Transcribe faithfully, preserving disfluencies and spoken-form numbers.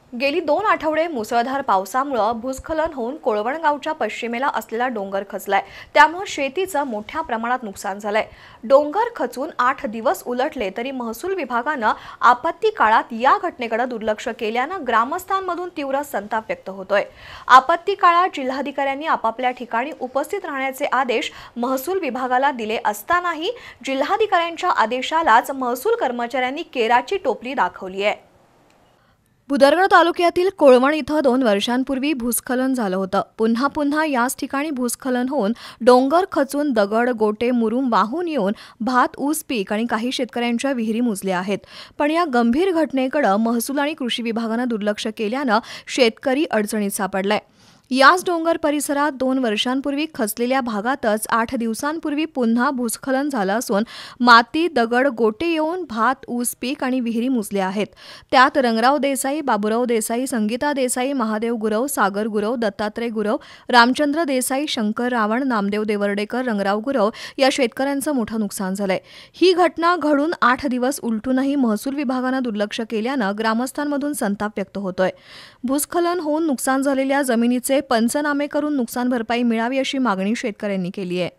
गेली दोन आठवडे मुसळधार पावसामुळे भूस्खलन होऊन कोळवणगावच्या पश्चिमेला असलेला डोंगर खचलाय। त्यामुळे शेतीचं मोठ्या प्रमाणात नुकसान झालंय। डोंगर खचून आठ दिवस उलटले तरी महसूल विभागानं आपत्ती काळात या घटनेकडे दुर्लक्ष केल्यानं ग्रामस्थांमधून तीव्र संताप व्यक्त होतोय। आपत्ती काळात जिल्हाधिकाऱ्यांनी आपापल्या ठिकाणी उपस्थित राहण्याचे आदेश महसूल विभागाला दिले असतानाही जिल्हाधिकाऱ्यांच्या आदेशालाच महसूल कर्मचाऱ्यांनी केराची टोपली दाखवली आहे। बुदरगड तालुक्यातील कोळवण इथं दोन वर्षांपूर्वी भूस्खलन झालं होतं। पुन्हा पुन्हा याच ठिकाणी भूस्खलन होऊन डोंगर खचून दगड गोटे मुरुम वाहून येऊन भात ऊस पीक आणि काही शेतकऱ्यांच्या विहिरी मुजल्या आहेत। पण या गंभीर घटनेकडे महसूल आणि कृषी विभागानं दुर्लक्ष केल्यानं शेतकरी अडचणीत सापडलाय। याच डोंगर परिसरात दोन वर्षांपूर्वी खचलेल्या भागातच आठ दिवसांपूर्वी पुन्हा भूस्खलन झालं असून माती दगड गोटे येऊन भात ऊस पीक आणि विहिरी मुजल्या आहेत। त्यात रंगराव देसाई, बाबूराव देसाई, संगीता देसाई, महादेव गुरव, सागर गुरव, दत्तात्रय गुरव, रामचंद्र देसाई, शंकर रावण, नामदेव देवर्डेकर, रंगराव गुरव या शेतकऱ्यांचं मोठं नुकसान झालंय। ही घटना घडून आठ दिवस उलटूनही महसूल विभागानं दुर्लक्ष केल्यानं ग्रामस्थांमधून संताप व्यक्त होतोय। भूस्खलन होऊन नुकसान झालेल्या जमिनीचे पंचनामे करून नुकसान भरपाई मिळावी अशी मागणी शेतकऱ्यांनी केली आहे।